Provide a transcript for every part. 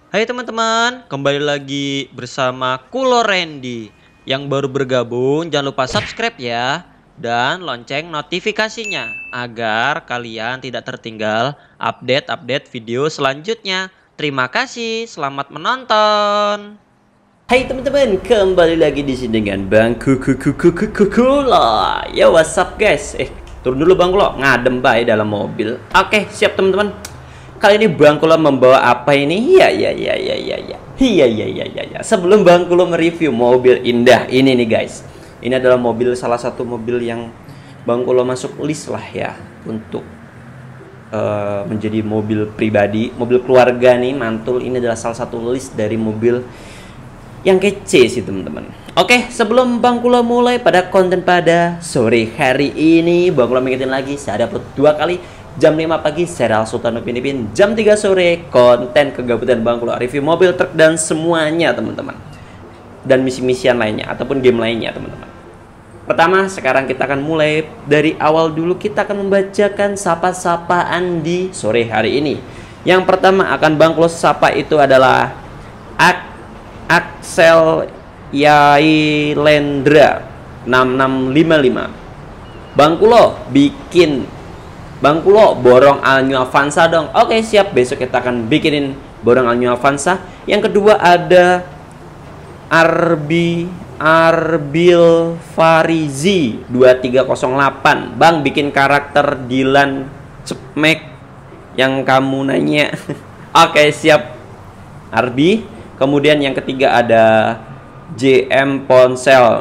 Hai teman-teman, kembali lagi bersama Kulo Randy. Yang baru bergabung, jangan lupa subscribe ya. Dan lonceng notifikasinya, agar kalian tidak tertinggal update-update video selanjutnya. Terima kasih, selamat menonton. Hai teman-teman, kembali lagi di sini dengan Bang Kulo. Ya what's up guys? Turun dulu Bang Kulo, ngadem bae dalam mobil. Oke, siap teman-teman. Kali ini Bang Kulo membawa apa ini? Ya. Sebelum Bang Kulo mereview mobil indah ini nih guys. Ini adalah salah satu mobil yang Bang Kulo masuk list lah ya untuk menjadi mobil pribadi, mobil keluarga nih, mantul. Ini adalah salah satu list dari mobil yang kece sih teman-teman. Oke, sebelum Bang Kulo mulai pada konten pada sore hari ini, Bang Kulo mengingetin lagi, saya upload 2 kali, jam 5 pagi serial Sultan Upin Ipin, jam 3 sore konten kegabutan Bang Kulo, review mobil, truk dan semuanya teman-teman. Dan misi-misian lainnya ataupun game lainnya teman-teman. Pertama, sekarang kita akan mulai dari awal dulu. Kita akan membacakan sapa-sapaan di sore hari ini. Yang pertama akan Bang Kulo sapa itu adalah Axel Yailendra 6655. Bang Kulo borong All New Avanza dong. Oke, siap, besok kita akan bikinin borong All New Avanza. Yang kedua ada Arbil Farizi 2308. Bang, bikin karakter Dylan Cepmek yang kamu nanya. Oke, siap Arbi. Kemudian yang ketiga ada JM Ponsel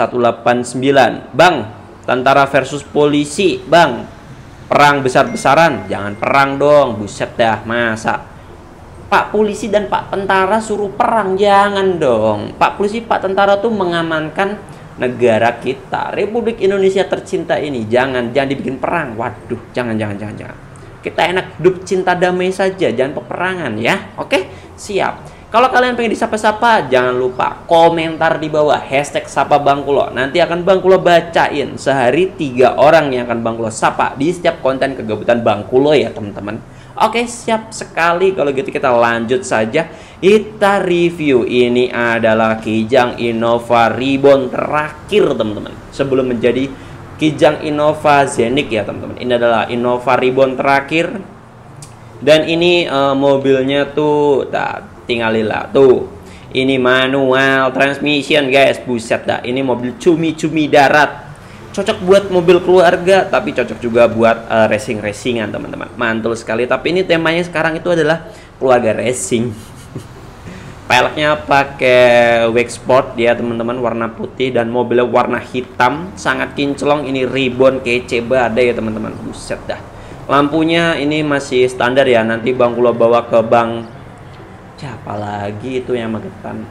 6189. Bang, tentara versus polisi. Bang, perang besar-besaran. Jangan perang dong, buset dah, masa Pak polisi dan Pak tentara suruh perang? Jangan dong. Pak polisi, Pak tentara tuh mengamankan negara kita, Republik Indonesia tercinta ini. Jangan dibikin perang. Waduh, jangan. Kita enak hidup cinta damai saja, jangan peperangan ya. Oke, siap. Kalau kalian pengen disapa-sapa, jangan lupa komentar di bawah hashtag sapa Bang Kulo. Nanti akan Bang Kulo bacain sehari 3 orang yang akan Bang Kulo sapa di setiap konten kegabutan Bang Kulo ya teman-teman. Oke, siap sekali. Kalau gitu kita lanjut saja. Kita review. Ini adalah Kijang Innova Reborn terakhir teman-teman, sebelum menjadi Kijang Innova Zenik ya teman-teman. Ini adalah Innova Reborn terakhir. Dan ini mobilnya tuh tinggallah tuh. Ini manual transmission guys, buset dah. Ini mobil cumi-cumi darat. Cocok buat mobil keluarga, tapi cocok juga buat racing-racingan teman-teman. Mantul sekali. Tapi ini temanya sekarang itu adalah keluarga racing. Peleknya pakai wax sport ya teman-teman, warna putih, dan mobilnya warna hitam, sangat kinclong. Ini ribbon kece badai ya teman-teman, buset dah. Lampunya ini masih standar ya. Nanti Bang Kulo bawa ke Bang siapa lagi itu yang Magetan,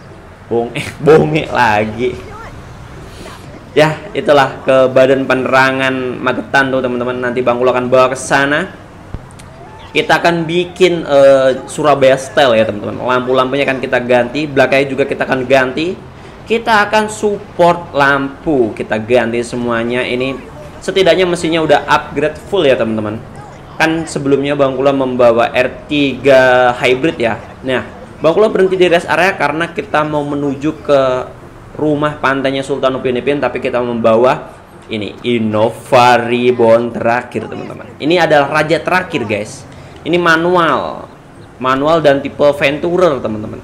bonge lagi ya, itulah ke badan penerangan Magetan tuh teman-teman. Nanti Bang Kulo akan bawa ke sana. Kita akan bikin Surabaya style ya teman-teman. Lampu-lampunya akan kita ganti, belakangnya juga kita akan ganti. Kita akan support lampu, kita ganti semuanya. Ini setidaknya mesinnya udah upgrade full ya teman-teman. Kan sebelumnya Bang Kulo membawa R3 hybrid ya. Nah, Bang Kulo berhenti di rest area karena kita mau menuju ke rumah pantainya Sultan Upin Ipin, tapi kita membawa ini Innova Reborn terakhir teman-teman. Ini adalah raja terakhir guys. Ini manual dan tipe Venturer teman-teman.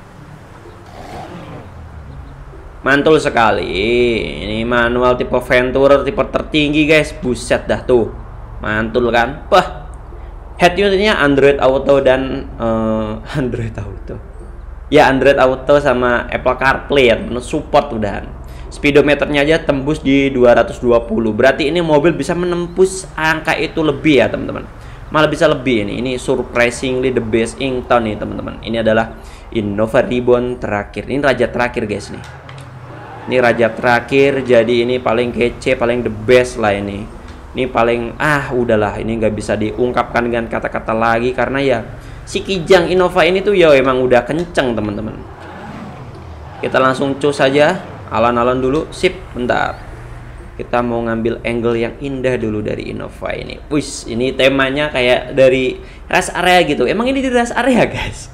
Mantul sekali. Ini manual tipe Venturer, tipe tertinggi guys. Buset dah tuh. Mantul kan? Wah. Head unitnya Android Auto dan Android Auto. Ya, Android Auto sama Apple CarPlay ya, support udahan. Speedometernya aja tembus di 220. Berarti ini mobil bisa menembus angka itu lebih ya, teman-teman. Malah bisa lebih ini. Ini surprisingly the best in town nih, teman-teman. Ini adalah Innova Reborn terakhir. Ini raja terakhir guys nih. Ini raja terakhir, jadi ini paling kece, paling the best lah ini. Ini paling udahlah, ini nggak bisa diungkapkan dengan kata-kata lagi karena ya si Kijang Innova ini tuh ya emang udah kenceng teman-teman. Kita langsung cus saja, alon-alon dulu, sip, bentar. Kita mau ngambil angle yang indah dulu dari Innova ini. Wih, ini temanya kayak dari rest area gitu. Emang ini di rest area guys?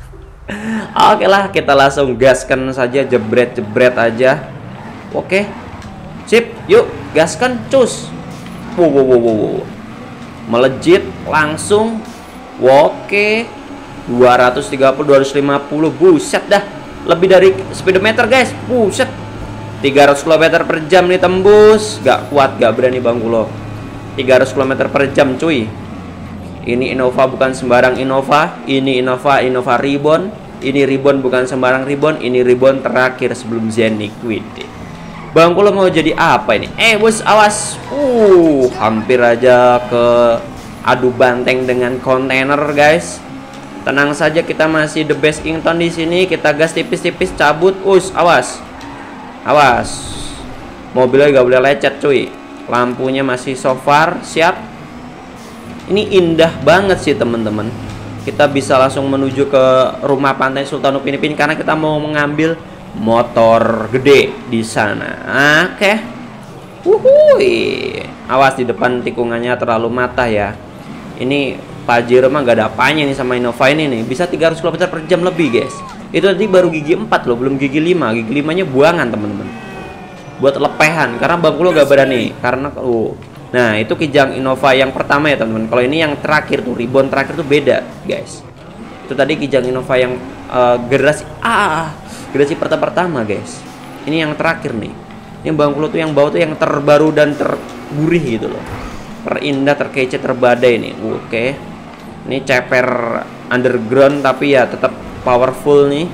Oke lah, kita langsung gaskan saja, jebret-jebret aja. Oke. Sip, yuk gaskan, cus. Wow, wow, wow, wow. Melejit langsung. Oke. 230, 250, buset dah. Lebih dari speedometer, guys. Buset. 300 km per jam nih tembus. Gak kuat, gak berani Bang Kulo. 300 km per jam, cuy. Ini Innova bukan sembarang Innova. Ini Innova Ribbon. Ini Ribbon bukan sembarang Ribbon. Ini Ribbon terakhir sebelum Zen Liquid. Bang Kulo mau jadi apa ini? Bos, awas. Hampir aja ke adu banteng dengan kontainer, guys. Tenang saja, kita masih the best Ington di sini. Kita gas tipis-tipis, cabut. Awas. Awas. Mobilnya gak boleh lecet, cuy. Lampunya masih so far siap. Ini indah banget sih teman-teman. Kita bisa langsung menuju ke rumah pantai Sultan Upin Ipin karena kita mau mengambil motor gede di sana. Oke. Wuhui. Awas di depan tikungannya terlalu mata ya. Ini Pajero mah gak ada apanya nih sama Innova ini nih. Bisa 300 km per jam lebih, guys. Itu tadi baru gigi 4 loh, belum gigi 5. Gigi 5-nya buangan, teman-teman. Buat lepehan karena Bang Kulo gak berani karena nah, itu kijang Innova yang pertama ya teman-teman. Kalau ini yang terakhir tuh, Ribbon terakhir tuh beda, guys. Itu tadi kijang Innova yang generasi pertama, guys. Ini yang terakhir nih. Ini Bang Kulo tuh yang bawa tuh yang terbaru dan tergurih gitu loh. Terindah, terkece, terbadai nih. Oke. Ini ceper underground tapi ya tetap powerful nih.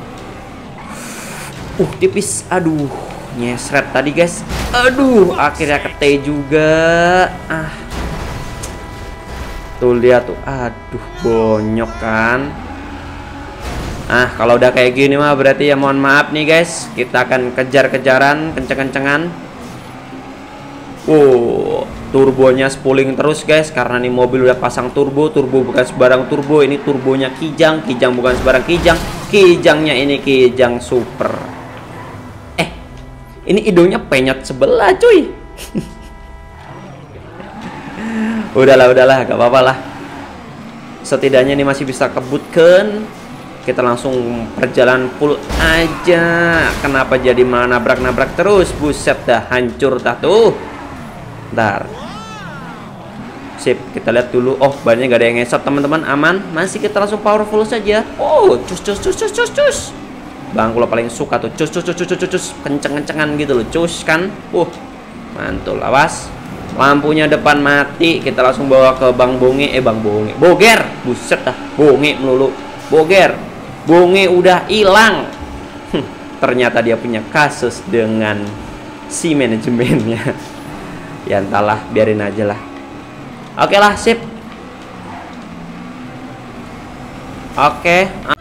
Tipis. Aduh. Nyesret tadi, guys. Aduh, akhirnya kete juga. Tuh lihat tuh. Aduh, bonyok kan. Kalau udah kayak gini mah berarti ya mohon maaf nih, guys. Kita akan kejar-kejaran, kenceng-kencengan. Turbonya spooling terus, guys, karena nih mobil udah pasang turbo. Turbo bukan sembarang turbo, ini turbonya kijang. Kijang bukan sembarang kijang. Kijangnya ini kijang super. Ini hidungnya penyot sebelah, cuy. Udahlah, gak apa-apa lah. Setidaknya ini masih bisa kebutkan. Kita langsung perjalanan full aja. Kenapa jadi malah nabrak-nabrak terus? Buset dah, hancur dah tuh. Ntar. Sip, kita lihat dulu. Bannya gak ada yang ngesot, teman-teman. Aman. Masih kita langsung powerful saja. Cus. Bang Kulo paling suka tuh cus kenceng-kencengan gitu loh, cus kan. Mantul. Awas. Lampunya depan mati. Kita langsung bawa ke Bang Bonge. Boger. Buset dah. Bonge melulu. Bonge udah hilang. Ternyata dia punya kasus dengan si manajemennya. Ya entahlah, biarin aja lah. Oke lah, sip. Oke.